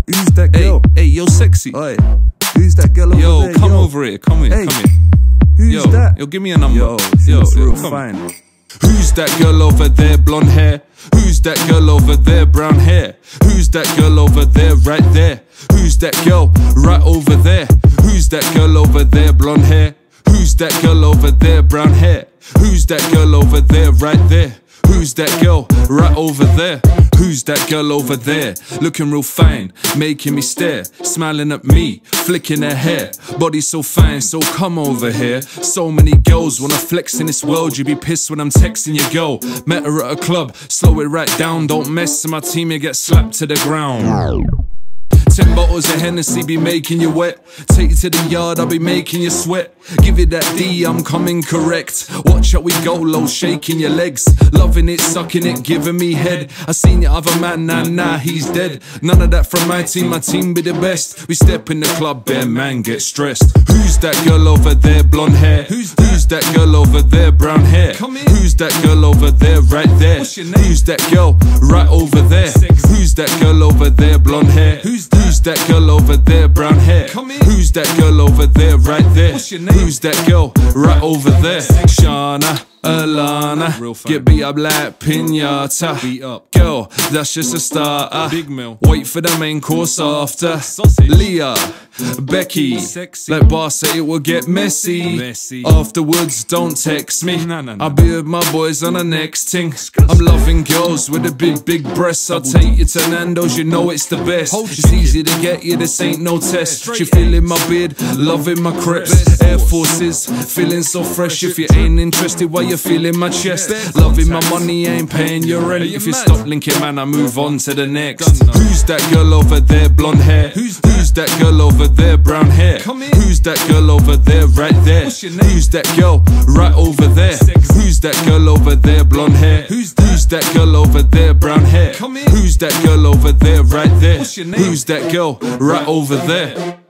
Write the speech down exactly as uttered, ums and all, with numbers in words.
Who's that girl? Hey, hey, yo, sexy. Oi, who's that girl over yo, there? come yo, over here. Come here. Hey, come here. Who's Yo, that? yo, give me a number. Yo, yo, looks yo real come. fine. Who's that girl over there, blonde hair? Who's that girl over there, brown hair? Who's that girl over there, right there? Who's that girl right over there? Who's that girl over there, blonde hair? Who's that girl over there, brown hair? Who's that girl over there, right there? Who's that girl right over there? Who's that girl over there? Looking real fine, making me stare, smiling at me, flicking her hair. Body so fine, so come over here. So many girls wanna flex in this world. You be pissed when I'm texting your girl. Met her at a club, slow it right down. Don't mess with my team, you get slapped to the ground. Ten bottles of Hennessy be making you wet. Take you to the yard, I'll be making you sweat. Give it that D, I'm coming correct. Watch how we go low, shaking your legs. Loving it, sucking it, giving me head. I seen your other man, nah, nah, he's dead. None of that from my team, my team be the best. We step in the club, bare man get stressed. Who's that girl over there, blonde hair? Who's that, Who's that girl over there, brown hair? Who's that girl over there, right there? Who's that girl right over there? Who's that girl over there, blonde hair? Who's that? Who's that girl over there, brown hair? Who's that girl over there, right there? Who's that girl right over there? Shana, Alana, get beat up like pinata. Beat up, girl, that's just a starter. Big meal, wait for the main course after. Leah, Becky, like Bar said, it will get messy. messy. Afterwards, don't text me. Nah, nah, nah. I'll be with my boys on the next thing. I'm loving girls with the big, big breasts. I'll take you to Nando's, you know it's the best. It's easy to get you, this ain't no test. She feeling my beard, loving my crepes. Air Forces, feeling so fresh. If you ain't interested, why you feeling my chest? Loving my money, ain't paying your rent. If you stop linking, man, I move on to the next. Who's that girl over there, blonde hair? Who's that girl over there, brown hair? Who's that girl over there, right there? Who's that girl right over there? Who's that girl over there, blonde hair? Who's that girl over there, brown hair? Who's that girl over there, right there? Who's that girl right over there?